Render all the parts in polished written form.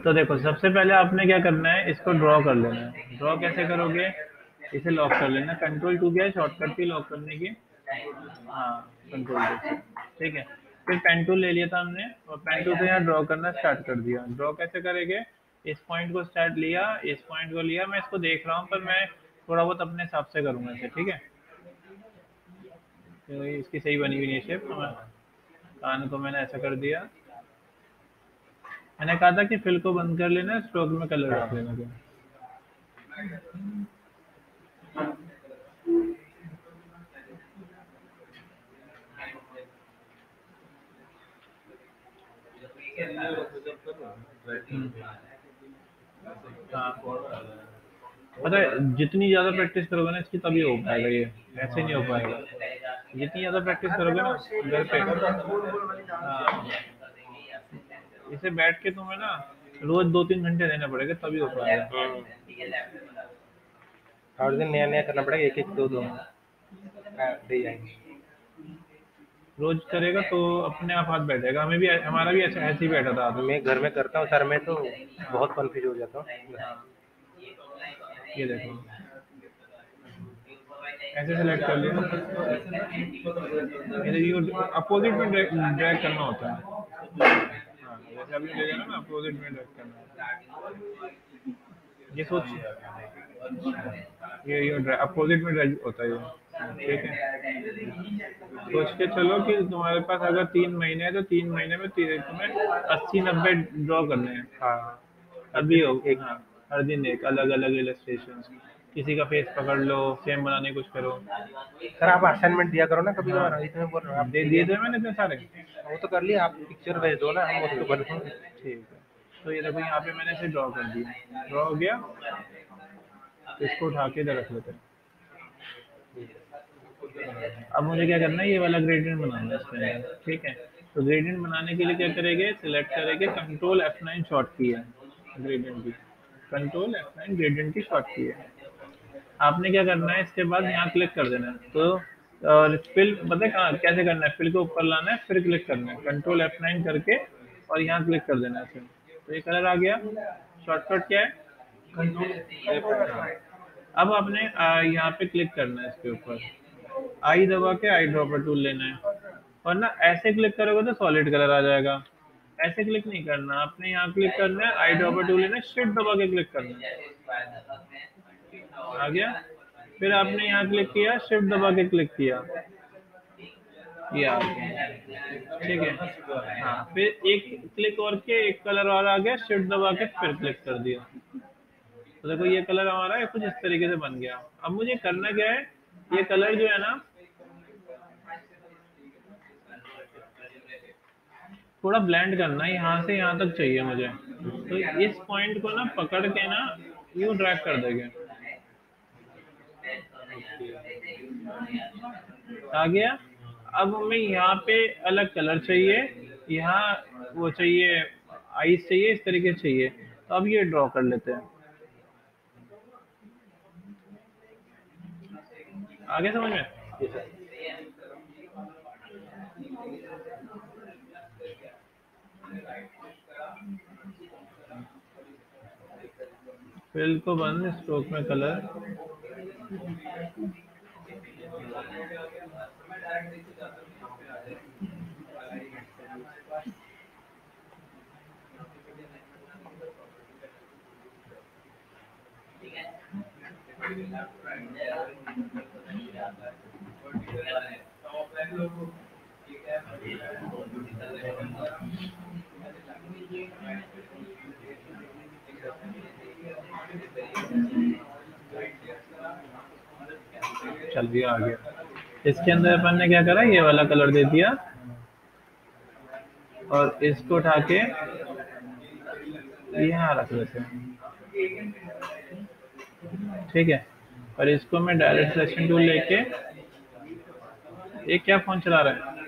तो देखो सबसे पहले आपने क्या करना है, इसको ड्रॉ कर लेना है। ड्रॉ कैसे करोगे, इसे लॉक कर लेना। कंट्रोल टू क्या है, शॉर्टकट की लॉक करने की। हाँ, कंट्रोल टू से। ठीक है। फिर पेन टूल ले लिया था हमने, और पेन टूल से यहाँ ड्रॉ करना स्टार्ट कर दिया। ड्रॉ कैसे करेंगे, इस पॉइंट को स्टार्ट लिया, इस पॉइंट को लिया। मैं इसको देख रहा हूँ, पर मैं थोड़ा बहुत अपने हिसाब से करूंगा इसे। ठीक है, तो इसकी सही बनी हुई नहीं शेप, तो मैं कान को मैंने ऐसा कर दिया। मैंने कहा था कि फिल को बंद कर लेना, स्ट्रोक में कलर रख लेना। क्या हाँ, पता है जितनी ज्यादा प्रैक्टिस करोगे ना इसकी, तभी हो पाएगा ये। ऐसे नहीं हो पाएगा। जितनी ज्यादा प्रैक्टिस करोगे ना घर पे, हाँ, इसे बैठ के तुम्हें ना रोज 2-3 घंटे देने पड़ेगा, तभी हो पाएगा। हर दिन नया नया करना पड़ेगा, एक एक दो दो दे जाएंगे। रोज करेगा तो अपने आप हाथ बैठेगा। हमें भी, हमारा भी ऐसा ऐसे ही बैठा था हाथ। मैं घर में करता हूँ सर, मैं तो बहुत कंफ्यूज हो जाता हूँ। हाँ, ये देखो, ऐसे सेलेक्ट कर लिया। ये अपोजिट में ड्रैग करना होता है। हाँ, जैसे अभी ले जाना ना, अपोजिट में ड्रैग करना है। ये सोच, ये अपोजिट में ड्रैग होता है ये। ठीक है, सोच के चलो कि तुम्हारे पास अगर 3 महीने है, तो 3 महीने में तुम्हें 80-90 ड्रॉ करने हैं। हाँ, हर अभी दिन हो, एक एक। हाँ, हर दिन एक अलग अलग इलस्ट्रेशन। किसी का फेस पकड़ लो, सेम बनाने की कोशिश करो। सर आप असाइनमेंट दिया करो ना कभी हाँ, कभार, इतने बोल रहे हो आप दे दिए दिए थे नहीं। मैंने इतने सारे। वो तो कर लिया, आप पिक्चर भेज दो ना, हम उसको बनाएंगे। ठीक है, तो ये देखो यहाँ पे मैंने इसे ड्रॉ कर दिया। ड्रॉ हो गया, तो इसको उठा के इधर रख लेते हैं। अब मुझे क्या करना है, ये वाला ग्रेडियंट बनाना है इसके अंदर। ठीक है, तो ग्रेडियंट बनाने के लिए क्या करेंगे, सिलेक्ट करेंगे, कंट्रोल F9 शॉर्ट की है ग्रेडियंट की। कंट्रोल F9 ग्रेडियंट की शॉर्ट की है। आपने क्या करना है, इसके बाद यहाँ क्लिक कर देना है। तो और फिल पता है कहाँ कैसे करना है, फिल को ऊपर लाना है, फिर क्लिक करना है कंट्रोल F9 करके, और यहाँ क्लिक कर देना है फिर। तो ये कलर आ गया। शॉर्टकट क्या है, कंट्रोल। अब आपने यहाँ पे क्लिक करना है इसके ऊपर, आई दबा के आई ड्रॉपर टूल लेना है। और ना ऐसे क्लिक करोगे तो सॉलिड कलर आ जाएगा। ऐसे क्लिक नहीं करना, आपने यहाँ क्लिक करना है, आई ड्रॉपर टूल लेना है, शिफ्ट दबा के क्लिक करना है। आ गया। फिर आपने यहाँ क्लिक किया, शिफ्ट दबा के क्लिक किया, ये आ गया। ठीक है, हाँ, फिर एक क्लिक और के एक कलर और आ गया, शिफ्ट दबा के फिर क्लिक कर दिया। तो देखो ये कलर हमारा है कुछ इस तरीके से बन गया। अब मुझे करना क्या है, ये कलर जो है ना थोड़ा ब्लेंड करना है, यहाँ से यहाँ तक चाहिए मुझे। तो इस पॉइंट को ना पकड़ के ना यूं ड्रैग कर देंगे। आ गया। अब हमें यहाँ पे अलग कलर चाहिए, यहाँ वो चाहिए, आइस चाहिए, इस तरीके से चाहिए। तो अब ये ड्रॉ कर लेते हैं। आगे समझ में। जी सर। फिल को बंद, स्ट्रोक में कलर। चल भी आ गया। इसके अंदर अपन ने क्या करा, ये वाला कलर दे दिया, और इसको उठा के यहाँ रख लेते हैं। ठीक है, और इसको मैं डायरेक्ट सिलेक्शन टूल लेके, ये क्या फोन चला रहा है,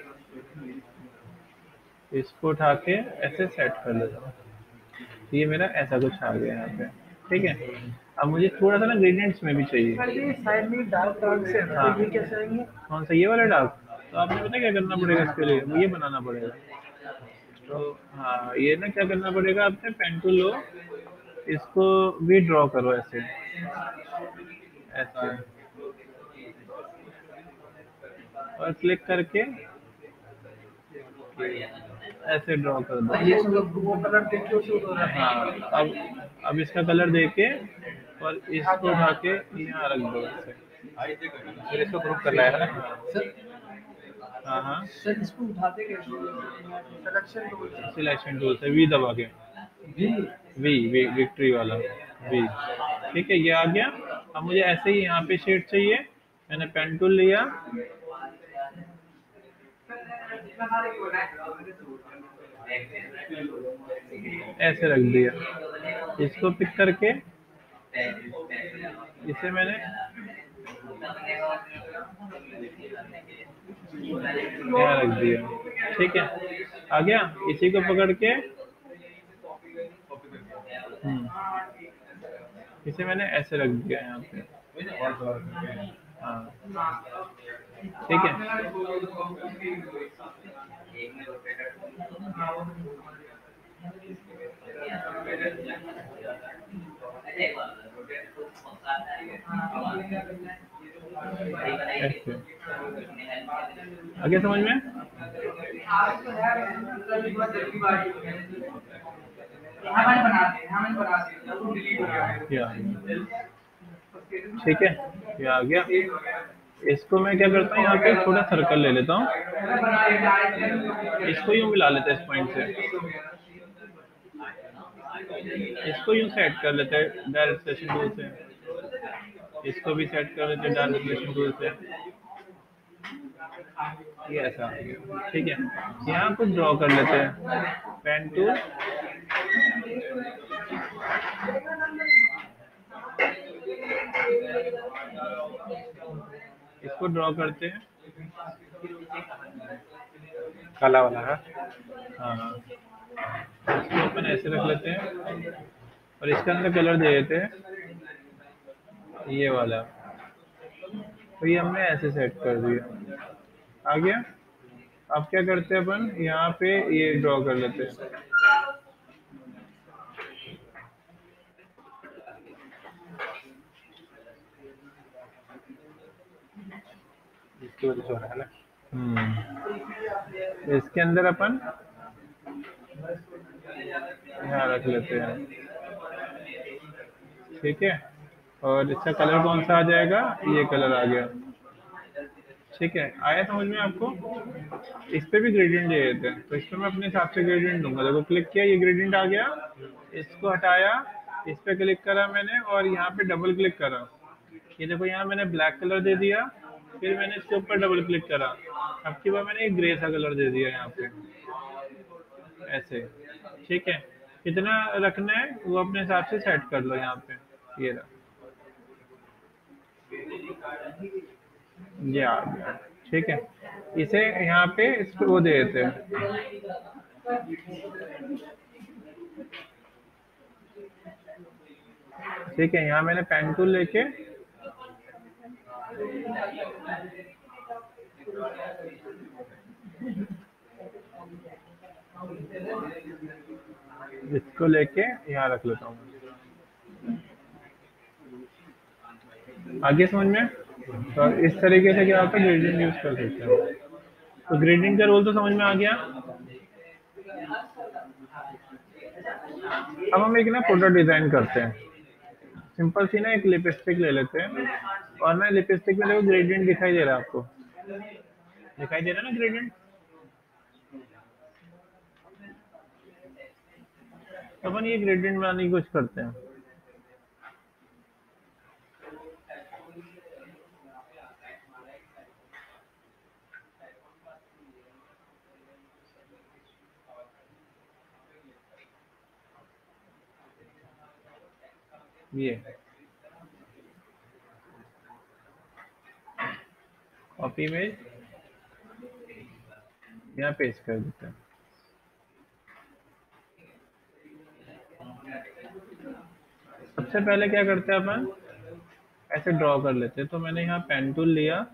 इसको उठा के ऐसे सेट कर लेता हूँ। तो ये मेरा ऐसा कुछ आ गया यहाँ पे। ठीक है, अब मुझे थोड़ा सा ना ग्रेडियंट्स में भी चाहिए। साइड में डार्क डार्क से है ना, हाँ, तो ये कैसे आएंगे? कौन सा, ये वाला डार्क। तो आपने पता क्या करना पड़ेगा, इसके लिए वो ये बनाना पड़ेगा। तो हाँ, ये ना क्या करना पड़ेगा, आपने पेन टूल लो, इसको भी ड्रॉ करो ऐसे ऐसे, और क्लिक करके ऐसे ड्रॉ कर दो। ये वो कलर देख के उसे उतारा। हाँ, अब इसका कलर देके और इसको उठा के यहाँ रख दो ऐसे। फिर इसको ग्रुप करना है ना। हाँ हाँ, सर इसको उठाते कैसे? सिलेक्शन टूल से। सिलेक्शन टूल से वी दबा के, भी वी वी विक्ट्री वाला वी। ठीक है, ये आ गया। अब मुझे ऐसे ही यहाँ पे शेड चाहिए, मैंने पेन टूल लिया, ऐसे रख दिया, इसको पिक करके इसे मैंने यहाँ रख दिया। ठीक है, आ गया। इसी को पकड़ के इसे मैंने ऐसे रख दिया यहाँ पे। हाँ, ठीक है। ऐसे आगे समझ में? या ठीक है, ये आ गया। इसको मैं क्या करता हूँ, यहाँ पे थोड़ा सर्कल ले लेता हूँ, इसको यूं मिला लेते हैं इस पॉइंट से, इसको यूं सेट कर लेते हैं डायरेक्ट सिलेक्शन टूल से, इसको भी सेट कर लेते हैं डायरेक्ट सिलेक्शन टूल से। ये ऐसा, ठीक है। यहाँ कुछ ड्रॉ कर लेते हैं, पेन टूल, इसको ड्रॉ करते हैं, काला वाला है। हाँ हाँ, इसको अपन ऐसे रख लेते हैं और इसके अंदर कलर दे देते हैं ये वाला। तो ये हमने ऐसे सेट कर दिया, आ गया। अब क्या करते हैं अपन, यहाँ पे ये ड्रॉ कर लेते हैं, इसकी वजह से हो रहा है ना। इसके अंदर अपन यहाँ रख लेते हैं। ठीक है, और इसका कलर कौन सा आ जाएगा, ये कलर आ गया। ठीक है, आया समझ में आपको? इस पे भी ग्रेडियंट दे देते हैं, तो इस पे मैं अपने हिसाब से ग्रेडियंट दूंगा। देखो, क्लिक किया, ये ग्रेडियंट आ गया, इसको हटाया, इस पे क्लिक करा मैंने और यहाँ पे डबल क्लिक करा, ये देखो यहाँ मैंने ब्लैक कलर दे दिया, फिर मैंने इसके ऊपर डबल क्लिक करा, अब की बार मैंने एक ग्रे सा कलर दे दिया यहाँ पे ऐसे। ठीक है, कितना रखना है वो अपने हिसाब से सेट कर लो यहाँ पे। ये रहा, ये आ गया। ठीक है, इसे यहाँ पे इसको वो दे देते हैं, ठीक है। यहाँ मैंने पेन टूल लेके इसको लेके यहाँ रख लेता हूँ। आगे समझ में? तो इस तरीके से क्या होता है, ग्रेडियंट यूज कर सकते हैं। तो ग्रेडियंट का रोल तो समझ में आ गया। अब हम एक ना प्रोडक्ट डिजाइन करते हैं, सिंपल सी ना एक लिपस्टिक ले लेते हैं, और ना लिपस्टिक में देखो ग्रेडियंट दिखाई दे रहा है आपको, दिखाई दे रहा है ना ग्रेडियंट? तो अपन ये ग्रेडियंट बनाने की कोशिश करते हैं। ये कॉपी में यहाँ पेस्ट कर देते हैं। सबसे पहले क्या करते हैं अपन, ऐसे ड्रॉ कर लेते हैं। तो मैंने यहाँ पेन टूल लिया,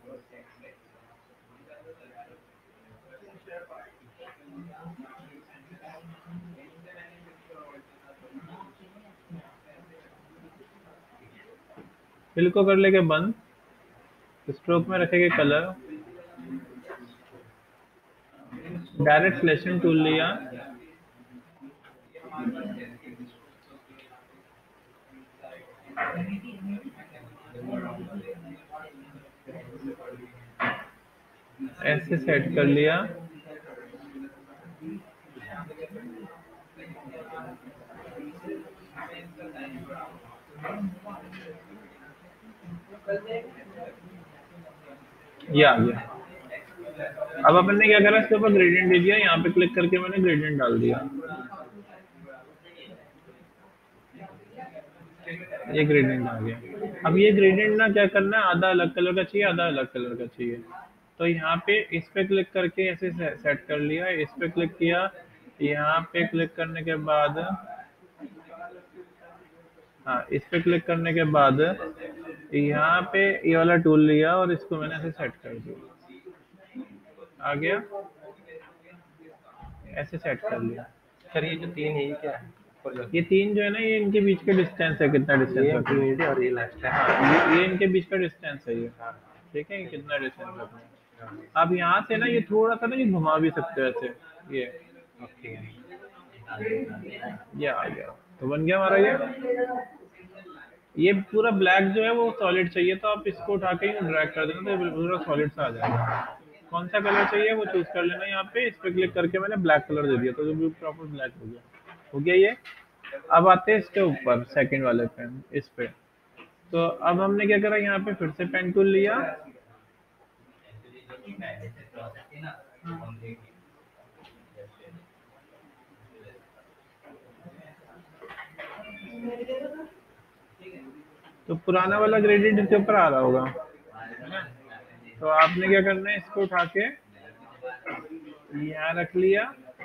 फिल को कर लेके बंद, स्ट्रोक में रखेंगे कलर, डायरेक्ट सिलेक्शन टूल लिया, ऐसे सेट कर लिया, ये आ गया। अब अपन ने क्या करा, इसके ऊपर ग्रेडियंट दे दिया, यहाँ पे क्लिक करके मैंने ग्रेडियंट डाल दिया, ये ग्रेडियंट आ गया। अब ये ग्रेडियंट ना क्या करना है, आधा अलग कलर का चाहिए, आधा अलग कलर का चाहिए। तो यहाँ पे इस पे क्लिक करके ऐसे सेट कर लिया, इस पे क्लिक किया, यहाँ पे क्लिक करने के बाद, हाँ इस पे क्लिक करने के बाद यहाँ पे ये वाला टूल लिया और इसको मैंने ऐसे सेट कर दिया, आ गया, ऐसे सेट कर लिया। सर ये जो 3 है ये क्या है? ये 3 जो है ना, ये इनके बीच का डिस्टेंस है, कितना डिस्टेंस है, इंटरमीडिएट और ये लास्ट है। हाँ ये इनके बीच का डिस्टेंस है ये, ठीक है, ये कितना डिस्टेंस रखना है। अब यहाँ से ना ये थोड़ा सा ना ये घुमा भी सकते हो ऐसे, ये ओके, ये आ गया, तो बन गया हमारा ये पूरा ब्लैक जो है वो सॉलिड चाहिए, तो आप इसको उठा के ही ड्रैग कर देना, तो पूरा सॉलिड सा आ जाएगा। कौन सा कलर चाहिए वो चूज कर लेना, यहाँ पे इस पे क्लिक करके मैंने ब्लैक कलर दे दिया, तो जो प्रॉपर ब्लैक हो गया ये। अब आते हैं इसके ऊपर सेकंड वाले पे, इस पे, तो अब हमने क्या करा, यहाँ पे फिर से पेन टूल लिया, तो पुराना वाला ग्रेडियंट इसके ऊपर आ रहा होगा, है ना। तो आपने क्या करना है, इसको उठा के यहाँ रख लिया।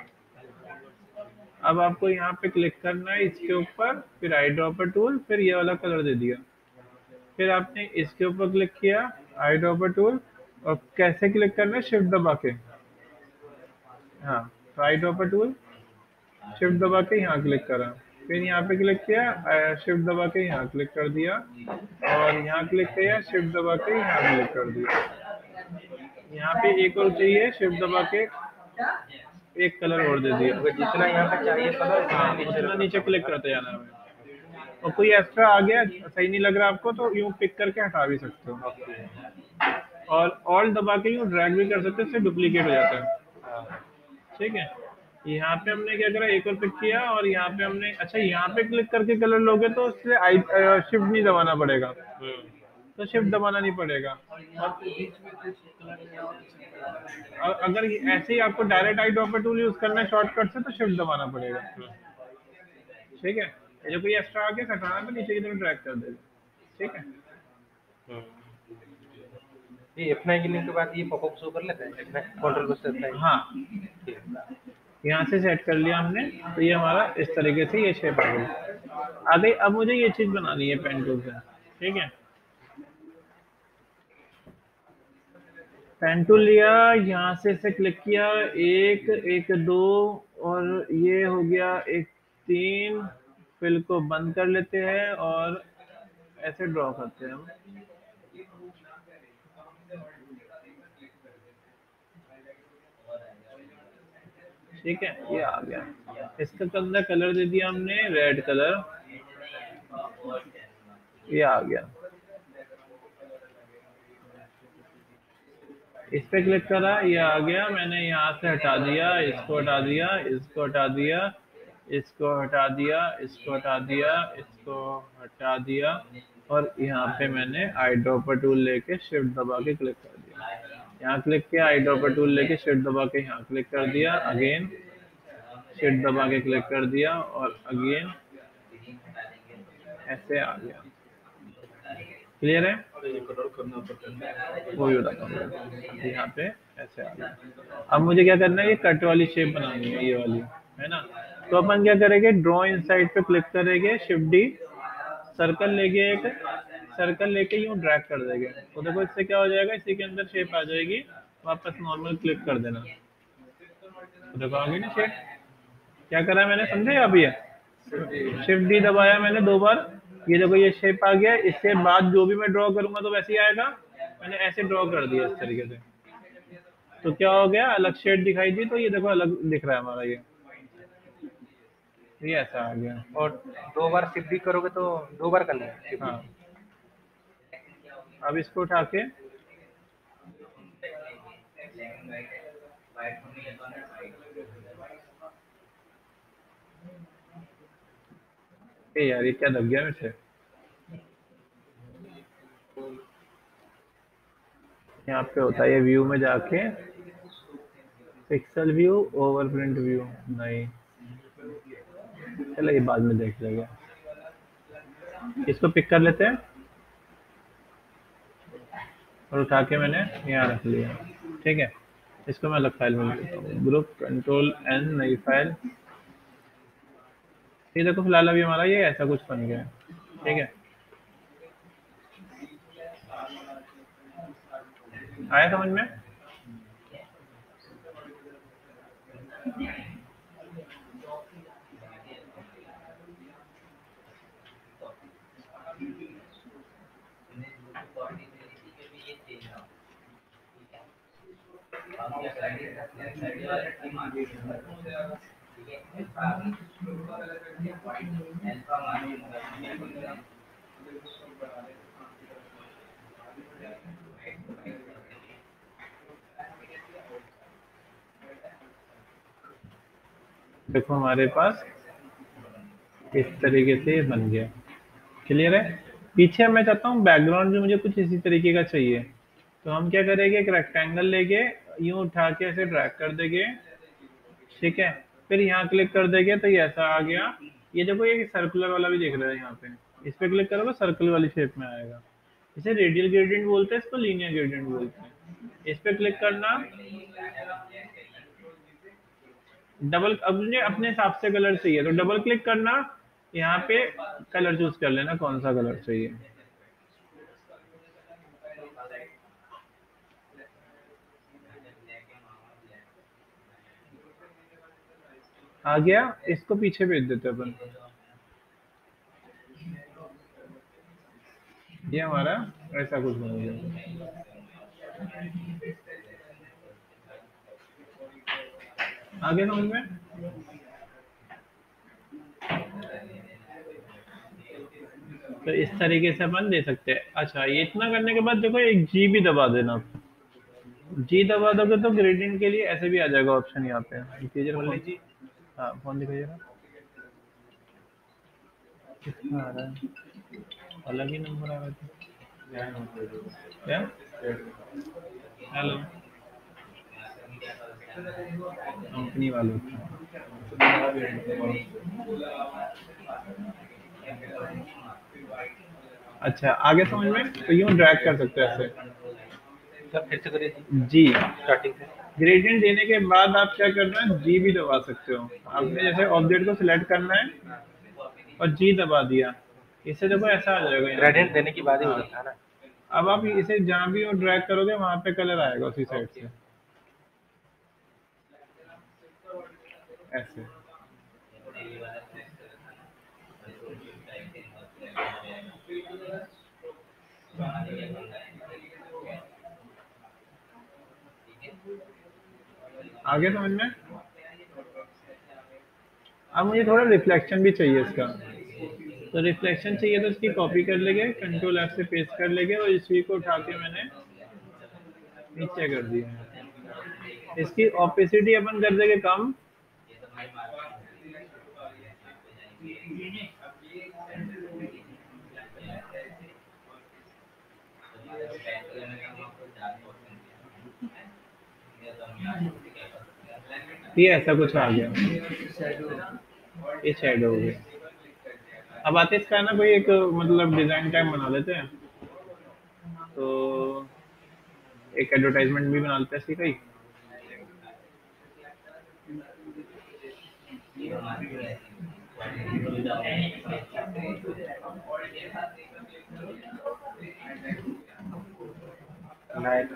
अब आपको यहाँ पे क्लिक करना है इसके ऊपर, फिर आई ड्रॉपर टूल, फिर ये वाला कलर दे दिया, फिर आपने इसके ऊपर क्लिक किया, आई ड्रॉपर टूल, और कैसे क्लिक करना है, शिफ्ट दबा के, हाँ तो आई ड्रॉपर टूल, शिफ्ट दबा के यहाँ क्लिक करा, फिर यहाँ पे क्लिक किया, शिफ्ट दबा के यहाँ क्लिक कर दिया, और यहाँ क्लिक किया, शिफ्ट दबा के यहाँ क्लिक कर दिया। यहाँ पे एक और चाहिए, शिफ्ट दबा के एक कलर और दे दिया, जितना यहाँ पे चाहिए कलर हाँ उतना नीचे क्लिक करते जाना है। और कोई एक्स्ट्रा आ गया सही नहीं लग रहा आपको, तो यूँ पिक करके हटा भी सकते हो, और ऑल दबा के यूँ ड्रैग भी कर सकते हो, इससे डुप्लीकेट हो जाता है, ठीक है। यहाँ पे हमने क्या करा, एक और पिक किया, और यहाँ पे हमने, अच्छा यहाँ पे क्लिक करके कलर लोगे तो उससे शिफ्ट नहीं दबाना पड़ेगा, तो शिफ्ट दबाना नहीं पड़ेगा। और अगर ऐसे ही आपको direct eye dropper tool use करना है शॉर्टकट से, तो शिफ्ट दबाना पड़ेगा, ठीक है। जो कोई एक्स्ट्रा आगे हटाना तो नीचे की तरफ ड्रैग कर देगा, ठीक है। ये F9 के लिंक के बाद ये पॉपअप शो कर लेता है, कंट्रोल बस करता है। हाँ यहाँ से सेट कर लिया हमने, तो ये हमारा इस तरीके से ये शेप आ गई, आ गई। अब मुझे ये चीज बनानी है पेन टूल से, ठीक है। पेन टूल लिया, यहाँ से इसे क्लिक किया, एक एक दो, और ये हो गया एक 3, फिल को बंद कर लेते हैं और ऐसे ड्रॉ करते हैं हम, ठीक है, ये आ गया। इसका अंदर कलर दे दिया हमने रेड कलर, ये आ गया। इस पे क्लिक करा, ये आ गया, मैंने यहाँ से हटा दिया, इसको हटा दिया, इसको हटा दिया, इसको हटा दिया, इसको हटा दिया, इसको हटा दिया, और यहाँ पे मैंने आई ड्रॉपर टूल लेके शिफ्ट दबा के क्लिक कर दिया, यहाँ क्लिक किया, आई ड्रॉपर टूल लेके शिफ्ट दबा के यहाँ क्लिक कर दिया, अगेन शिफ्ट दबा के क्लिक कर दिया, और अगेन ऐसे आ गया। क्लियर है, वो भी बताता हूँ। यहाँ पे ऐसे आ गया। अब मुझे क्या करना है, ये कट वाली शेप बनानी है, ये वाली, है ना। तो अपन क्या करेंगे, ड्रॉ इनसाइड पे क्लिक करेंगे, शिफ्ट डी, सर्कल लेके एक सर्कल लेके यूँ ड्रैग कर देंगे, तो देखो इससे क्या हो जाएगा, इसी के अंदर शेप आ जाएगी, वापस नॉर्मल क्लिक कर देना, तो देखो आ गई ना शेप। क्या करा है मैंने, समझे आप? ये शिफ्ट डी दबाया मैंने 2 बार, ये देखो ये शेप आ गया, इसके बाद जो भी मैं ड्रॉ करूंगा तो वैसे ही आएगा। मैंने ऐसे ड्रॉ कर दिया इस तरीके से, तो क्या हो गया, अलग शेड दिखाई दी, तो ये देखो अलग दिख रहा है हमारा ये ऐसा आ गया। और 2 बार शिफ्ट भी करोगे तो 2 बार करना है शिफ्ट। हाँ, अब इसको उठा के यार ये क्या दब गया मेरे से। यहाँ पे होता है ये व्यू में जाके pixel view, overprint view, नहीं चलो ये बाद में देख लेंगे। इसको पिक कर लेते हैं और उठा के मैंने यहाँ रख लिया। ठीक है, इसको मैं अलग फाइल में लेता हूँ, ग्रुप कंट्रोल एन, नई फाइल। ये देखो फिलहाल अभी हमारा ये ऐसा कुछ बन गया है। ठीक है, आया समझ में। देखो हमारे पास इस तरीके से ये बन गया। क्लियर है। पीछे मैं चाहता हूँ बैकग्राउंड भी मुझे कुछ इसी तरीके का चाहिए, तो हम क्या करेंगे, एक रेक्टेंगल लेके यूं उठा के ऐसे ड्रैग कर देंगे। ठीक है, फिर यहाँ क्लिक कर देंगे तो ये ऐसा आ गया। ये देखो ये सर्कुलर वाला भी दिख रहा है यहाँ पे, इस पे क्लिक करोगे सर्कल वाली शेप में आएगा। इसे रेडियल ग्रेडियंट बोलते हैं, इसको लीनियर ग्रेडियंट बोलते हैं। इस पे क्लिक करना, डबल, अब मुझे अपने हिसाब से कलर चाहिए तो डबल क्लिक करना, यहाँ पे कलर चूज कर लेना कौन सा कलर चाहिए। आ गया, इसको पीछे भेज देते अपन। ये हमारा ऐसा कुछ बन गया। आगे समझ में। तो इस तरीके से अपन दे सकते हैं। अच्छा, ये इतना करने के बाद देखो एक जी भी दबा देना। जी दबा दोगे तो ग्रेडियंट के लिए ऐसे भी आ जाएगा ऑप्शन यहाँ पे। दिखाइए जरा बोल फोन। लीजिए। हाँ फोन दिखाइए जरा, कितना आ रहा है, अलग ही नंबर आ रहा था क्या। हेलो, कंपनी वालों की। अच्छा आगे समझ में, तो यूं ड्रैग कर सकते हैं ऐसे। सर फिर से करिए जी, स्टार्टिंग से। ग्रेडियंट देने के बाद आप क्या करना है, जी भी दबा सकते हो। आपने जैसे ऑब्जेक्ट को सिलेक्ट करना है और जी दबा दिया, इससे देखो ऐसा आ जाएगा यहाँ ग्रेडियंट पे। देने के बाद ही हो हाँ, जाता है ना। अब आप इसे जहाँ भी ड्रैग करोगे वहां पे कलर आएगा उसी साइड ओके। से, ऐसे। आगे समझ में। अब मुझे थोड़ा रिफ्लेक्शन भी चाहिए इसका, तो रिफ्लेक्शन चाहिए तो इसकी कॉपी कर लेंगे, कंट्रोल एफ से पेस्ट कर लेंगे और इसी को उठा के मैंने नीचे कर दिया। इसकी ऑपेसिटी अपन कर देंगे कम, ये ऐसा कुछ आ गया, ये शेडो हो गया। अब आते इसका ना कोई एक मतलब डिजाइन टाइप बना लेते हैं, तो एक एडवर्टाइजमेंट भी बना लेते हैं इसकी कोई। नाइट।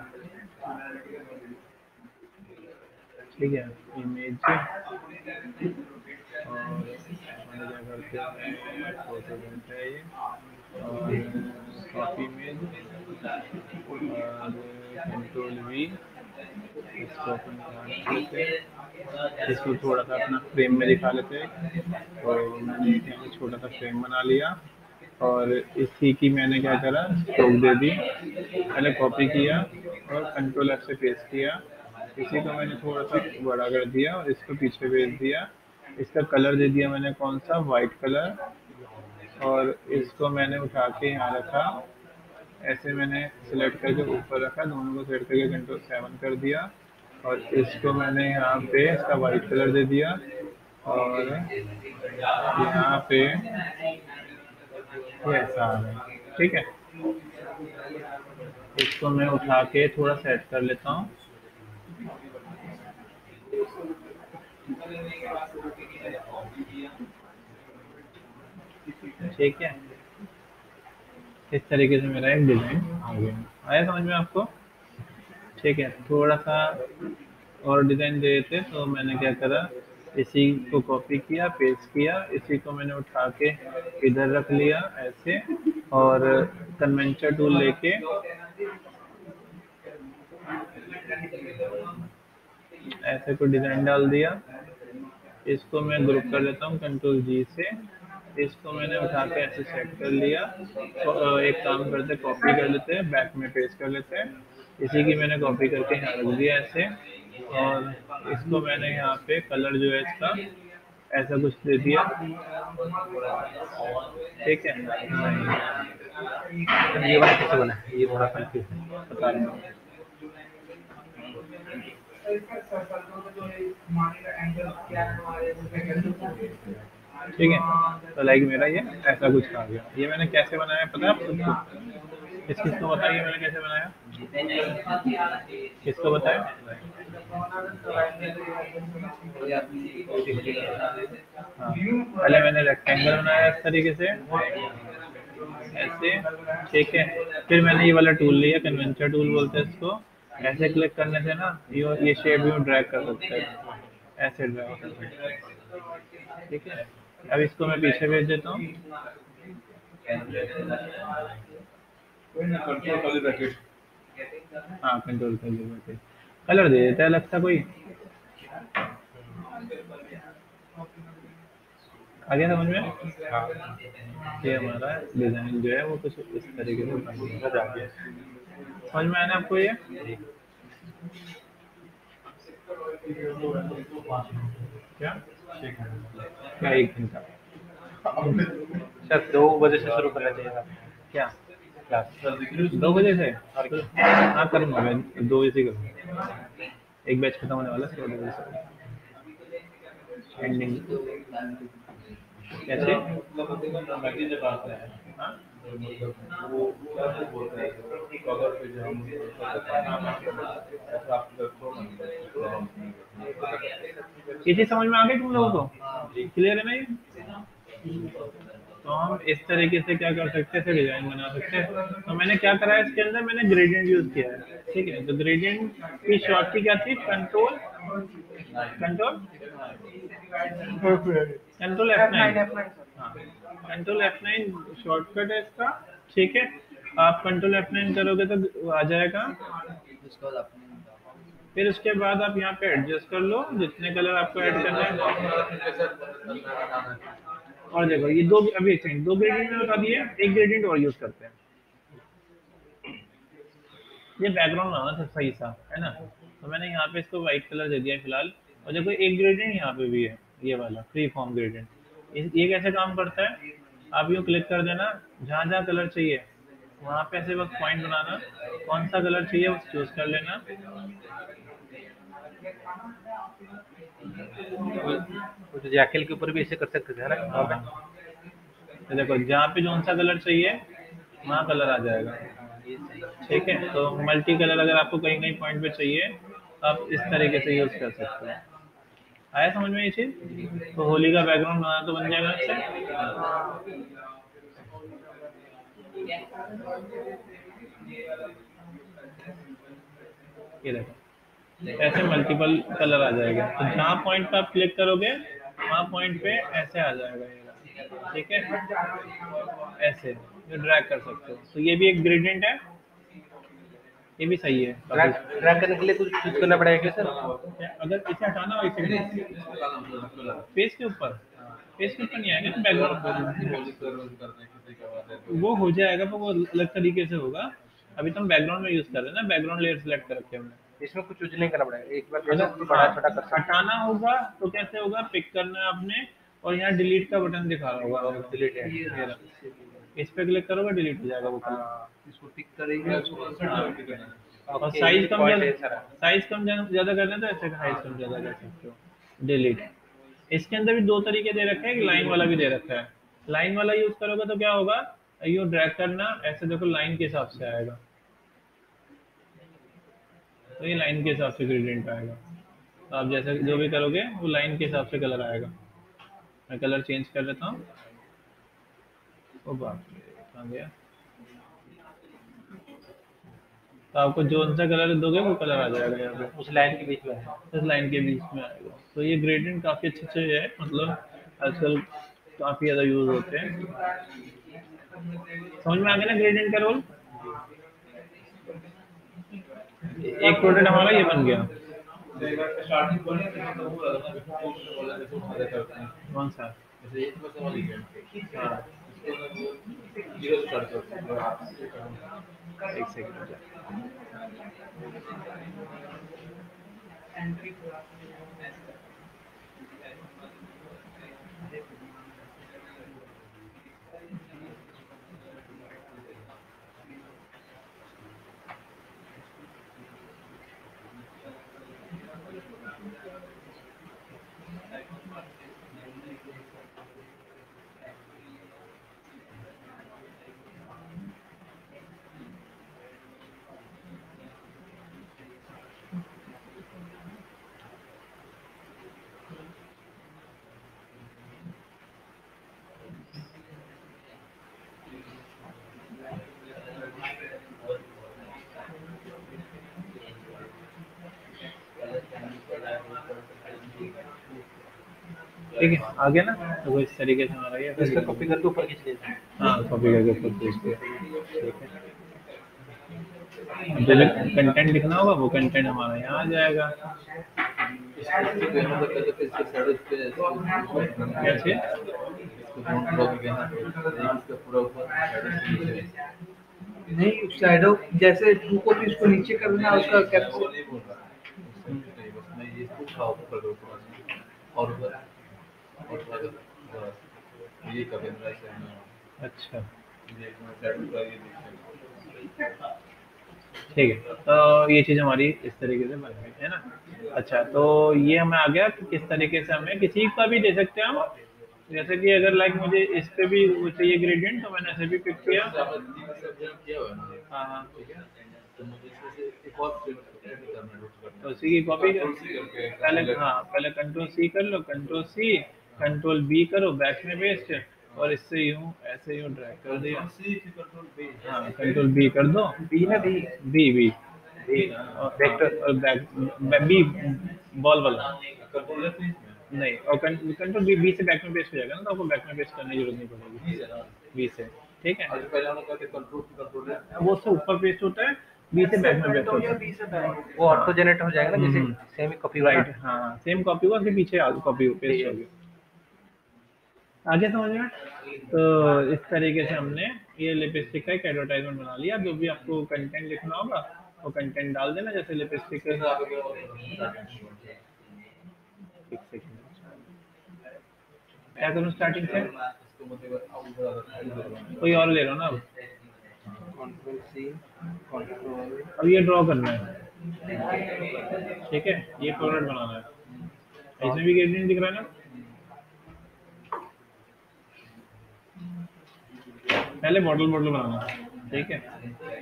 ठीक है, इमेज और मैंने क्या करता पे मैं फोटो बनता है ये, और कॉपी इमेज, और कंट्रोल वी, इसको अपन काट लेते हैं, इसको थोड़ा सा अपना फ्रेम में दिखा लेते हैं। तो मैंने एक यहाँ पे छोटा सा फ्रेम बना लिया, और इसी की मैंने क्या करा, स्ट्रोक दे दी, पहले कॉपी किया और कंट्रोल एफ से पेस्ट किया, इसी को मैंने थोड़ा सा बड़ा कर दिया और इसको पीछे भेज दिया। इसका कलर दे दिया मैंने कौन सा, वाइट कलर, और इसको मैंने उठा के यहाँ रखा, ऐसे मैंने सिलेक्ट करके ऊपर रखा, दोनों को सिलेक्ट करके कंट्रोल 7 कर दिया, और इसको मैंने यहाँ पे इसका वाइट कलर दे दिया, और यहाँ पे ये ऐसा आ गया। ठीक है, इसको मैं उठा के थोड़ा सेट कर लेता हूँ। ठीक है, इस तरीके से मेरा एक डिजाइन आ गया। आया समझ में आपको? ठीक है, थोड़ा सा और डिजाइन दे थे, तो मैंने क्या करा, इसी को कॉपी किया, पेस्ट किया, इसी को मैंने उठा के इधर रख लिया ऐसे, और कन्वेंशन टूल लेके ऐसे कोई डिजाइन डाल दिया। इसको मैं ग्रुप कर लेता हूँ कंट्रोल जी से, इसको मैंने उठा के ऐसे सेट कर लिया। तो एक काम करते, कॉपी कर लेते हैं, बैक में पेस्ट कर लेते हैं, इसी की मैंने कॉपी करके यहाँ रख दिया ऐसे, और इसको मैंने यहाँ पे कलर जो है इसका ऐसा कुछ दे दिया। ठीक है, ये वाला कैसे बना है, ये थोड़ा कंफ्यूज है। बता रहा हूँ। ठीक है, तो लाइक मेरा ये ऐसा कुछ आ गया। ये मैंने कैसे बनाया पता है आपको? किसको बताइए मैंने कैसे बनाया, किसको बताया? हाँ, पहले मैंने रेक्टेंगल बनाया इस तरीके से ऐसे। ठीक है, फिर मैंने ये वाला टूल लिया, कन्वेंशन टूल बोलते हैं इसको, ऐसे क्लिक करने से ना ये शेप भी ड्रैग कर सकते हैं, ऐसे ड्रैग कर सकते हैं। ठीक है, अब इसको मैं पीछे भेज देता हूँ। हाँ, कंट्रोल कर लीजिए, कलर दे देता है अलग सा कोई। आ गया समझ में? ये हमारा डिजाइन जो है वो कुछ इस तरीके से बन गया। समझ में आया ना आपको ये? क्या क्या 1 घंटा? सर 2 बजे से शुरू करना चाहिए था क्या क्लास। 2 बजे से? हाँ करूँगा मैं, 2 बजे से करूँगा, एक बैच खत्म होने वाला है, 2 बजे से एंडिंग। कैसे? हाँ? ये चीज समझ में आ गई तुम लोगों को? क्लियर है ना ये? तो हम इस तरीके से क्या कर सकते हैं, डिजाइन बना सकते हैं। तो मैंने क्या करा है इसके अंदर, मैंने ग्रेडियंट यूज किया है। ठीक है, तो ग्रेडियंट की शॉर्ट की क्या थी, कंट्रोल कंट्रोल कंट्रोल F9। हाँ, कंट्रोल F9 शॉर्टकट है इसका। ठीक है, आप कंट्रोल F9 करोगे तो आ जाएगा। फिर उसके बाद आप यहाँ पे एडजस्ट कर लो जितने कलर आपको ऐड करना है। और देखो ये दो, अभी एक सेकंड, 2 ग्रेडियंट में बता दिए, एक ग्रेडियंट और यूज करते हैं। ये बैकग्राउंड बनाना था सही सा, है ना? तो मैंने यहाँ पे इसको व्हाइट कलर दे दिया है फिलहाल। और देखो एक ग्रेडियंट यहाँ पे भी है, ये वाला फ्री फॉर्म ग्रेडियंट। ये कैसे काम करता है, आप यूँ क्लिक कर देना, जहाँ जहाँ कलर चाहिए वहाँ पे ऐसे बस पॉइंट बनाना, कौन सा कलर चाहिए वो चूज कर लेना। तो जैकेल के ऊपर भी ऐसे कर सकते थे ना। तो देखो जहाँ पे जौन सा कलर चाहिए वहाँ कलर आ जाएगा। ठीक है, तो मल्टी कलर अगर आपको कहीं कहीं पॉइंट पे चाहिए आप इस तरीके से यूज कर सकते हैं। आया समझ में ये चीज? तो होली का बैकग्राउंड बनाना तो बन जाएगा इससे। ये देखो ऐसे मल्टीपल कलर आ जाएगा, तो जहाँ पॉइंट पे आप क्लिक करोगे वहाँ पॉइंट पे ऐसे आ जाएगा ये। ठीक है, ऐसे जो ड्रैग कर सकते हो। तो ये भी एक ग्रेडियंट है, ये भी सही है ड्रैग काफी। ड्रैग करने के लिए कुछ चूज करना पड़ेगा क्या सर? अगर इसे हटाना हो इसे फेस के ऊपर, फेस के ऊपर नहीं आएगा ना, बैकग्राउंड वो हो जाएगा, पर वो अलग तरीके से होगा। अभी तो हम बैकग्राउंड में यूज कर रहे हैं ना, बैकग्राउंड लेयर सेलेक्ट कर रखे हैं हमने। इसमें कुछ चूज नहीं करना पड़ेगा, एक बार जैसा अगर बड़ा हाँ छोटा कर सकते हटाना होगा तो कैसे होगा, पिक करना है आपने और यहाँ डिलीट का बटन दिखा रहा होगा, हैं। डिलीट है। ये रहा। इस पे क्लिक करोगे डिलीट हो जाएगा वो कलर। हाँ, इसको टिक करेंगे। और ओके, साइज ये कम पॉइंट ज्यादा, है सारा। साइज कम ज्यादा करना है तो ऐसे साइज कम ज्यादा कर सकते हो, डिलीट। इसके अंदर भी दो तरीके दे रखे हैं, एक लाइन वाला भी दे रखा है। लाइन वाला यूज करोगे तो क्या होगा, यू ड्रैग करना ऐसे, देखो लाइन के हिसाब से आएगा, तो ये लाइन के हिसाब से ग्रेडियंट आएगा। तो आप जैसे जो भी करोगे वो लाइन के हिसाब से कलर आएगा। मैं कलर चेंज कर लेता हूँ। ओ बाप रे, कहाँ गया। तो आपको जो सा कलर दोगे वो कलर आ जाएगा यहाँ पे, उस लाइन के बीच में है। इस लाइन के बीच में आएगा। तो ये ग्रेडियंट काफ़ी अच्छे से है, मतलब आजकल काफ़ी ज़्यादा यूज होते हैं। समझ में आ गया ना ग्रेडियंट का रोल। एक प्रोडक्ट हमारा ये बन गया। कौन सा? हाँ, एक सेकंड। ठीक है, आ गया ना। तो वो इस तरीके से हमारा ये इसका कॉपी करके ऊपर खींच लेते हैं। हाँ, कॉपी करके ऊपर पेस्ट किया। ठीक है, जो कंटेंट लिखना होगा वो कंटेंट हमारा यहाँ आ जाएगा। कैसे? नहीं स्लाइडो जैसे टू को भी उसको नीचे करना उसका कैप्शन। अच्छा, ठीक है, तो ये चीज़ हमारी इस तरीके से बन गई है ना। अच्छा, तो ये हमें आ गया कि किस तरीके से हमें किसी का भी दे सकते हैं हम। जैसे कि अगर लाइक मुझे इस पे भी वो चाहिए ग्रेडियंट, तो मैंने ऐसे भी पिक किया। हाँ हाँ, तो उसी की कॉपी कर, पहले हाँ पहले कंट्रोल सी कर लो, कंट्रोल सी, कंट्रोल बी करो, बैक में पेस्ट, और इससे यूं ऐसे यूं ड्रैग कर दिया। हाँ, कंट्रोल बी कर दो। बी ना बी। बी बी बी और हाँ, वेक्टर। और बैक बी बॉल वाला नहीं, और कंट्रोल बी, बी से बैक में पेस्ट हो जाएगा ना, तो आपको बैक में पेस्ट करने की जरूरत नहीं पड़ेगी बी से। ठीक है, वो उससे ऊपर पेस्ट होता है, बी से बैक में पेस्ट होता है। वो ऑटो जनरेट हो जाएगा ना, जैसे हम्म, सेम ही कॉपी वाला। राइट, हाँ सेम कॉपी हुआ, उसके पीछे कॉपी पेस्ट हो गया। आगे समझ में। तो इस तरीके से हमने ये लिपस्टिक का एक एडवर्टाइजमेंट बना लिया। जो भी आपको कंटेंट लिखना होगा वो कंटेंट डाल देना, जैसे लिपस्टिक। एक सेकंड, क्या करूँ स्टार्टिंग से, कोई और ले लो ना अब। Control C, control. अब ये ड्रॉ करना है, ठीक है, ये प्रोडक्ट बनाना है। इसमें भी ग्रेडियंट दिख रहा है ना। पहले मॉडल मॉडल बनाना है, ठीक है।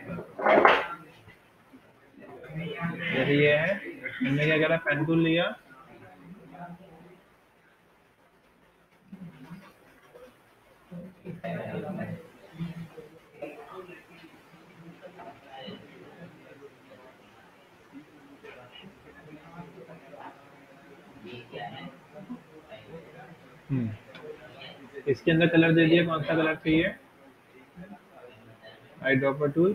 जैसे ये है, हमने क्या करा, पेन टूल लिया, इसके अंदर कलर दे दिया, कौन सा कलर चाहिए, आई ड्रॉपर टूल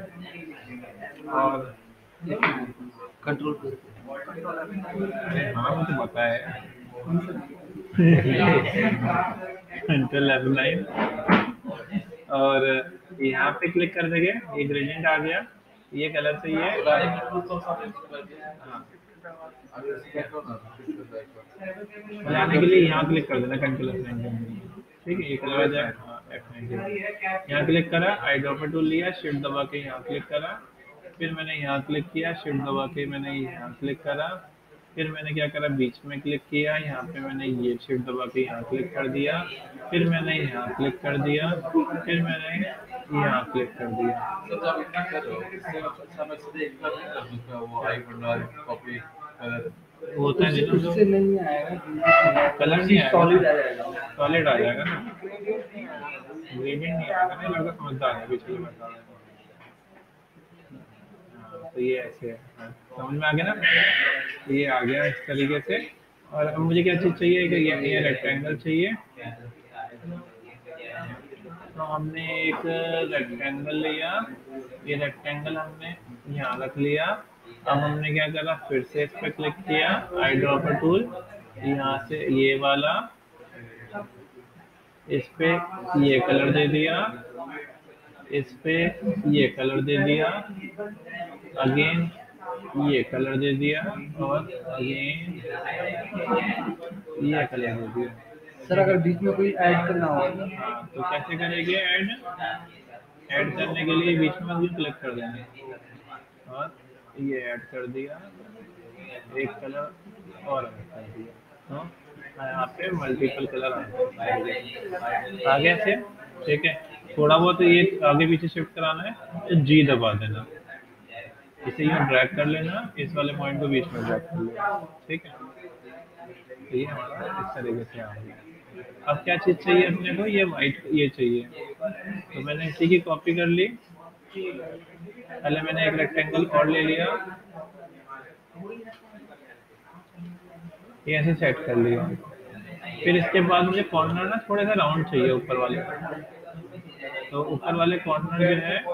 और कंट्रोल पे अरे हाँ मुझे पता है कंट्रोल F9 और यहाँ पे क्लिक कर देंगे, ये ग्रेडियंट आ गया, ये कलर चाहिए। हाँ लाने के लिए यहाँ क्लिक कर देना कंट्रोल F9, ठीक है, ये कलर आ जाएगा F9। यहाँ क्लिक करा, आई ड्रॉपर टूल लिया, शिफ्ट दबा के यहाँ क्लिक करा, फिर मैंने यहाँ क्लिक किया, शिफ्ट दबा के मैंने यहाँ क्लिक करा, फिर मैंने क्या करा, बीच में क्लिक किया, यहाँ पे मैंने ये शिफ्ट दबा के यहाँ क्लिक कर दिया, फिर मैंने यहाँ क्लिक कर दिया, फिर मैंने यहाँ क्लिक कर दिया। होता है उससे नहीं आएगा, कलर नहीं आएगा, सॉलिड आ जाएगा। सॉलिड आ जाएगा ना, ग्रेडियंट नहीं आएगा ना, लड़का समझदार है, पिछले बता रहा है। तो ये ऐसे है, समझ में आ गया ना, ये आ गया इस तरीके से। और अब मुझे क्या चीज़ चाहिए कि ये रेक्टेंगल चाहिए, तो हमने एक रेक्टेंगल लिया, ये रेक्टेंगल हमने यहाँ रख लिया। अब हमने क्या करा, फिर से इस पर क्लिक किया, आई ड्रॉपर टूल, यहाँ से ये वाला, इस पे ये कलर दे दिया, इस पे ये कलर दे दिया, अगेन ये कलर दे दिया, और अगेन ये कलर दे दिया। सर अगर बीच में कोई ऐड करना हो, हाँ तो कैसे करेंगे ऐड, ऐड करने के लिए बीच में भी क्लिक कर देंगे, और ये ऐड कर दिया, एक कलर और ऐड कर दिया, तो यहाँ पे मल्टीपल कलर आ गया से, ठीक है। थोड़ा बहुत ये आगे पीछे शिफ्ट कराना है तो जी दबा देना, इसे यूँ ड्रैग कर लेना, इस वाले पॉइंट को बीच में ड्रैग कर लेना, ठीक है। तो ये हमारा इस तरीके से आ गया। अब क्या चीज़ चाहिए अपने को, ये वाइट ये चाहिए, तो मैंने इसी की कॉपी कर ली, पहले मैंने एक रेक्टेंगल और ले लिया, ये ऐसे सेट कर लिया। फिर इसके बाद मुझे कॉर्नर ना थोड़े सा राउंड चाहिए ऊपर वाले, तो ऊपर वाले कॉर्नर जो है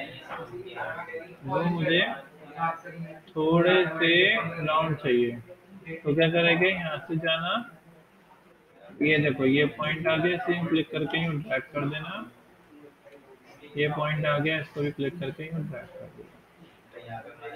वो मुझे थोड़े से राउंड चाहिए, तो क्या करेंगे, यहाँ से जाना, ये देखो ये पॉइंट आ गया, इसे क्लिक करके यूँ ड्रैग कर देना, ये पॉइंट आ गया, इसको भी क्लिक करके यूँ ड्रैग कर देना।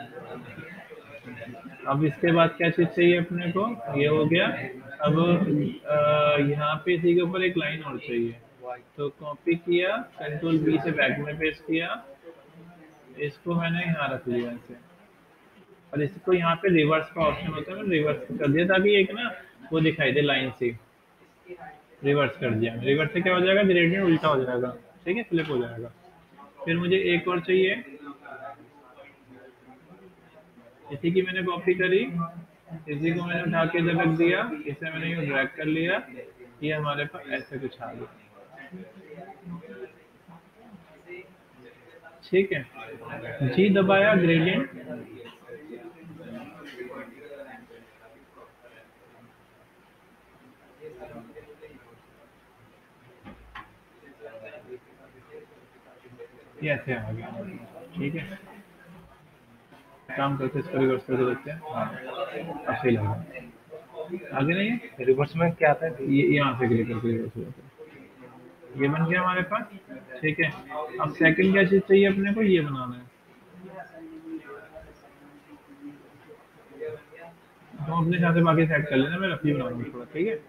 अब इसके बाद क्या चीज़ चाहिए अपने को, ये हो गया। अब यहाँ पे इसी के ऊपर एक लाइन और चाहिए, तो कॉपी किया, कंट्रोल बी से बैक में पेस्ट किया, इसको मैंने यहाँ रख लिया ऐसे, और इसको यहाँ पे रिवर्स का ऑप्शन होता है, मैंने रिवर्स कर दिया ताकि एक ना वो दिखाई दे लाइन से, रिवर्स कर दिया। रिवर्स से क्या हो जाएगा, ग्रेडियंट उल्टा हो जाएगा, ठीक है, फ्लिप हो जाएगा। फिर मुझे एक और चाहिए, इसी की मैंने कॉपी करी, इसी को मैंने उठा के इधर रख दिया, इसे मैंने यूँ ड्रैग कर लिया, ये हमारे पास ऐसे कुछ आ गया, ठीक है। जी दबाया, ग्रेडियंट ये ऐसे आ गया, ठीक है। काम करते इसको रिवर्स करके देखते हैं, हाँ अब सही लग रहा है। आगे नहीं है, रिवर्स में क्या आता है, ये यहाँ से क्लिक करके रिवर्स हो जाता है, ये बन गया हमारे पास, ठीक है। अब सेकंड क्या चीज़ चाहिए अपने को, ये बनाना है, तो अपने साथ बाकी सेट कर लेना, मैं रफी बनाऊंगा थोड़ा, ठीक है।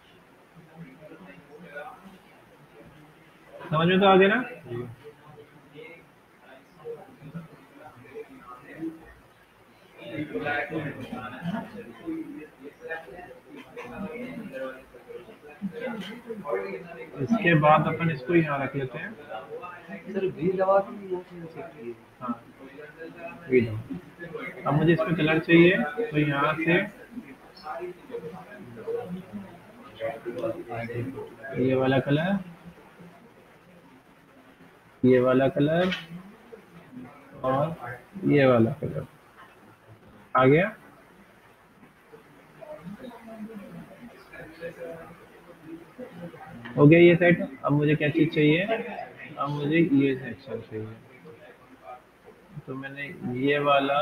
समझ में तो आ गया ना, इसके बाद अपन इसको यहाँ रख लेते हैं, सर भी दबा के वो चीज़ सकती है। हाँ वी दो। अब मुझे इसमें कलर चाहिए, तो यहाँ से ये वाला कलर, ये वाला कलर, और ये वाला कलर आ गया। हो गया ये सेट। अब मुझे क्या चीज़ चाहिए, अब मुझे ये सेक्शन चाहिए। तो मैंने ये वाला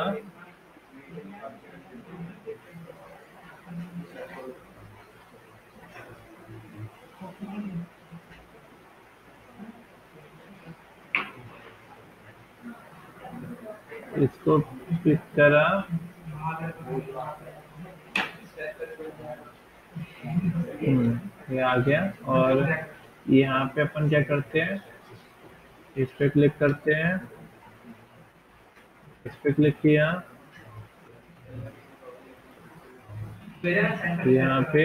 इसको पिक करा, ये आ गया। और यहाँ पे अपन क्या करते हैं, इस पे क्लिक करते हैं, इस पे क्लिक किया, यहाँ पे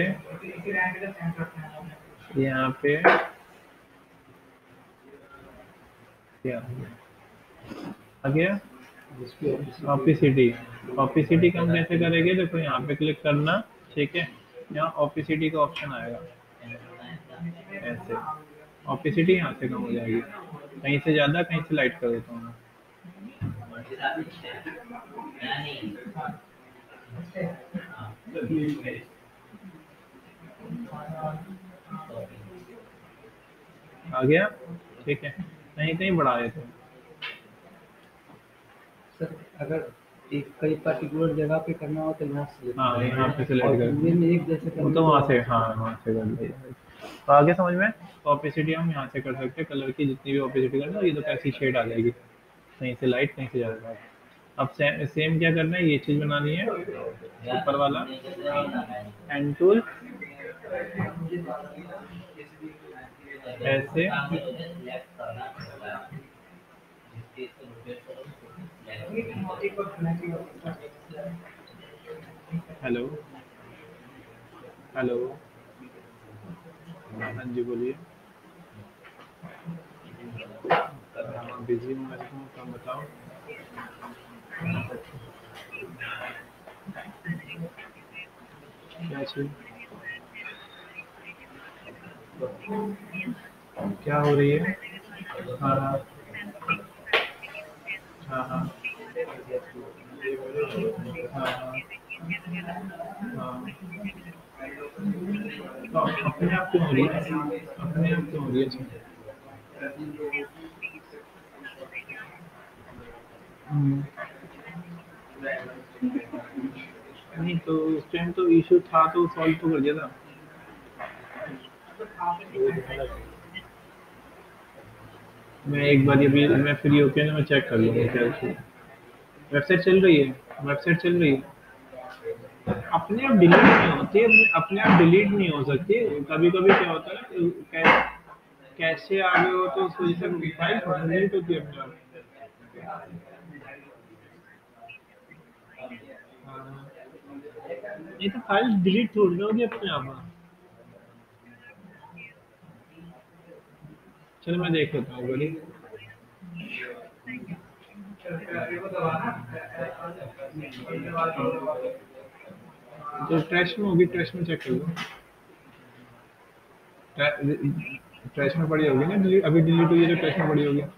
क्या आ गया, ऑपिसिटी। ऑपिसिटी कम कैसे करेंगे, देखो यहाँ पे क्लिक करना, ठीक है, यहाँ ऑपिसिटी का ऑप्शन आएगा, ऐसे ऑपिसिटी यहाँ से कम हो जाएगी, कहीं से ज़्यादा कहीं से लाइट कर देता हूँ मैं। आ गया, ठीक है, कहीं कहीं बढ़ा देते हैं। सर अगर एक कई पर्टिकुलर जगह पे करना हो तो यहाँ से, हाँ यहाँ पे सिलेक्ट कर, पूरे में एक जैसे वो तो वहाँ से, हाँ वहाँ से कर दिया। तो आगे समझ में, ऑपिसिटी हम यहाँ से कर सकते हैं, कलर की जितनी भी ऑपिसिटी करना, ये तो कैसी शेड आ जाएगी, कहीं से लाइट कहीं से ज़्यादा। अब सेम क्या करना है, ये चीज़ बनानी है, ऊपर वाला एंड टूल, ऐसे हेलो हेलो, हाँ जी बोलिए। बिजी हूँ मैं, कम बताओ। क्या चीज़, क्या हो रही है? हाँ हाँ हाँ हाँ हाँ हाँ, तो अपने आप क्यों हो रही है, अपने आप क्यों हो रही है? नहीं तो उस टाइम तो इशू था तो सॉल्व तो कर दिया था। मैं एक बार अभी मैं फ्री होके ना मैं चेक कर लूँगा क्या इशू। वेबसाइट चल रही है, वेबसाइट चल रही है, अपने आप डिलीट नहीं होती, अपने आप डिलीट नहीं हो सकती। कभी कभी क्या होता है ना, कैसे आ गए हो तो उस वजह से फाइल डिलीट होती है अपने आप। नहीं तो फाइल डिलीट थोड़ी होगी अपने आप। चलो मैं देख लेता हूँ बड़ी, तो ट्रैश में होगी, ट्रैश में चेक कर लो, ट्रैश में पड़ी होगी ना, डिलीट अभी डिलीट हुई है तो ट्रैश में पड़ी होगी।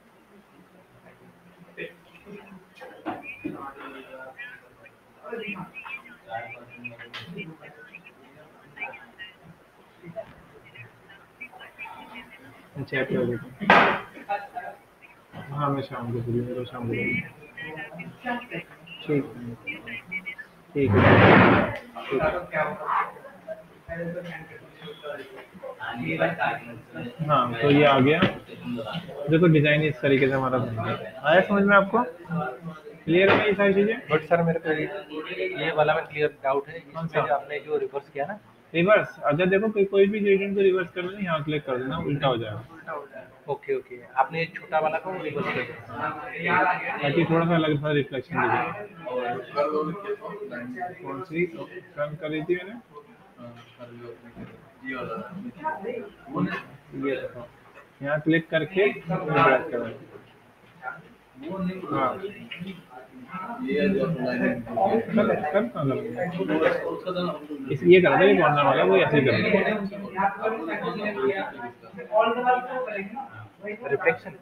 चेक कर लेता हूँ। हाँ मैं शाम को फ्री हूँ, तो शाम को ठीक ठीक है, हाँ तो ये आ गया। देखो डिजाइन इस तरीके से हमारा बन गया, आया समझ में आपको, क्लियर है ये सारी चीजें? बट सर मेरे को ये वाला में क्लियर डाउट है, कौन इसमें सा? जो आपने जो रिवर्स किया ना, रिवर्स, अगर देखो कोई भी ग्रेडियंट को रिवर्स करना है, यहाँ क्लिक कर देना, उल्टा हो जाएगा। ओके ओके, आपने छोटा वाला को रिवर्स कर दिया। ताकि थोड़ा सा अलग सा रिफ्लेक्शन दिखे। कौन सी रन कर रही थी मैंने? ये देखो, यहाँ क्लिक करके ड्रैग करो। हाँ इस ये कर दो, कॉर्नर वाला वो ऐसे ही कर रिफ्लेक्शन,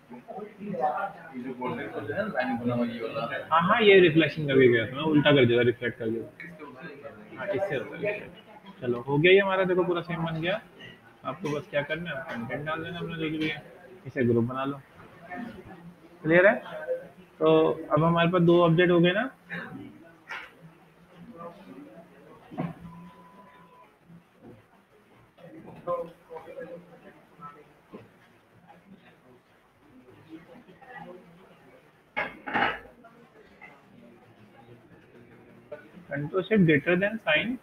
हाँ हाँ ये रिफ्लेक्शन करके गया था, मैं उल्टा कर दिया था, रिफ्लेक्ट कर दिया था। हाँ इससे होता है। चलो हो गया ये हमारा, देखो पूरा सेम बन गया। आपको बस क्या करना है, कंटेंट डाल देना अपना जो भी है, इसे ग्रुप बना लो। क्लियर है? तो अब हमारे पास 2 ऑब्जेक्ट हो गए ना। Control shift greater than sign,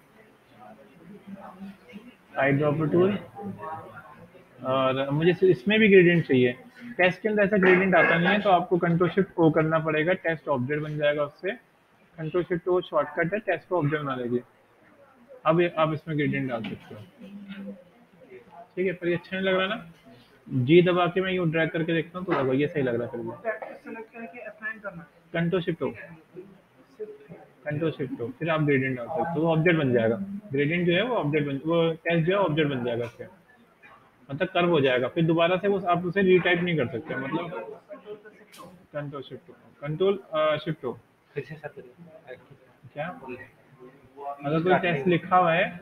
eye dropper tool, और मुझे इसमें भी ग्रेडियंट चाहिए। टेस्ट के अंदर ऐसा ग्रेडियंट आता नहीं है, तो आपको कंट्रोल शिफ्ट ओ करना पड़ेगा, टेस्ट ऑब्जेक्ट बन जाएगा उससे। कंट्रोल शिफ्ट ओ शॉर्टकट है, टेस्ट को ऑब्जेक्ट बना लेगी। अब आप इसमें ग्रेडियंट डाल सकते हो। ठीक है, पर ये अच्छा नहीं लग रहा ना। जी दबा के मैं यूँ ड्रैग करके देखता हूँ तो देखो ये सही लग रहा है। फिर भी सेलेक्ट करके F9 करना control shift O, control shift O, फिर आप ग्रेडियंट डाल सकते हो, वो ऑब्जेक्ट बन जाएगा। ग्रेडियंट जो है वो ऑब्जेक्ट बन, वो टेस्ट जो है ऑब्जेक्ट बन जाएगा उससे, मतलब कर्व हो जाएगा। फिर दोबारा से वो आप उसे रीटाइप नहीं कर सकते, मतलब control shift O, control shift O. फिर से सर करिए। क्या अगर कोई टेस्ट लिखा हुआ है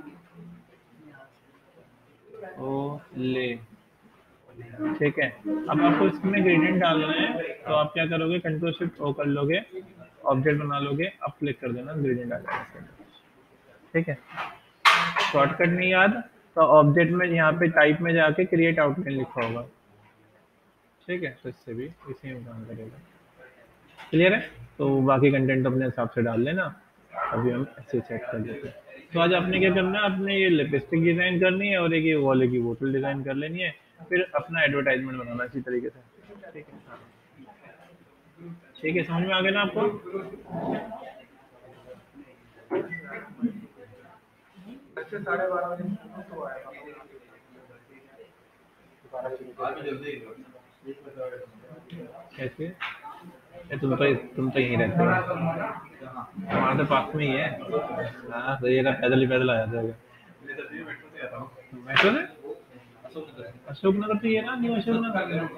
ओ ले, ठीक है, अब आपको इसमें ग्रेडियंट डालना है, तो आप क्या करोगे, कंट्रोल शिफ्ट ओ कर लोगे, ऑब्जेक्ट बना लोगे, अब क्लिक कर देना, ग्रेडियंट आ जाएगा इसके अंदर। ठीक है, शॉर्टकट नहीं याद तो ऑब्जेक्ट में यहाँ पे टाइप में जाके क्रिएट आउटलाइन लिखा होगा। ठीक है, तो इससे भी इसी में काम करेगा। क्लियर है? तो बाकी कंटेंट अपने हिसाब से डाल लेना, अभी हम ऐसे चेक कर लेते हैं। तो आज आपने क्या करना है, अपने ये लिपस्टिक डिज़ाइन करनी है और एक ये वाले की बोतल डिज़ाइन कर लेनी है, फिर अपना एडवर्टाइजमेंट बनाना इसी तरीके से। ठीक है, हाँ ठीक है, समझ में आ गया ना आपको? अच्छे 12:30 बजे तो आएगा। कैसे? ये तुम तो यहीं रहते हो, हमारा तो पास में ही है। हाँ तो ये ना पैदल आ जाता है। मेट्रो से अशोक नगर तो ये ना, न्यू अशोक नगर,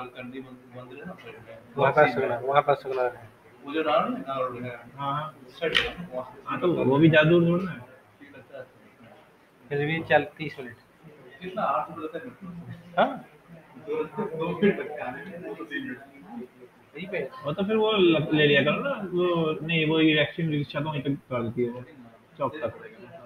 वहाँ पास सकला है। हाँ हाँ, तो वो भी ज़्यादा दूर थोड़ा है। फिर भी चल 30 मिनट। हाँ यहीं पे वो तो फिर वो ले लिया करो ना, वो नहीं, वो ये एक्सट्रीम रिक्शा तो वहीं तक कर देती है वो, चौक तक।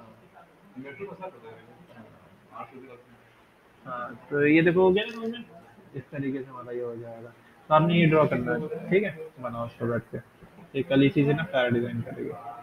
हाँ तो ये देखो हो गया ना तुमने, इस तरीके से हमारा ये हो जाएगा। तो आपने ये ड्रॉ करना है, ठीक है, बनाओ उसको बैठ के, ये कल इसी से ना फ्लायर डिजाइन करेंगे।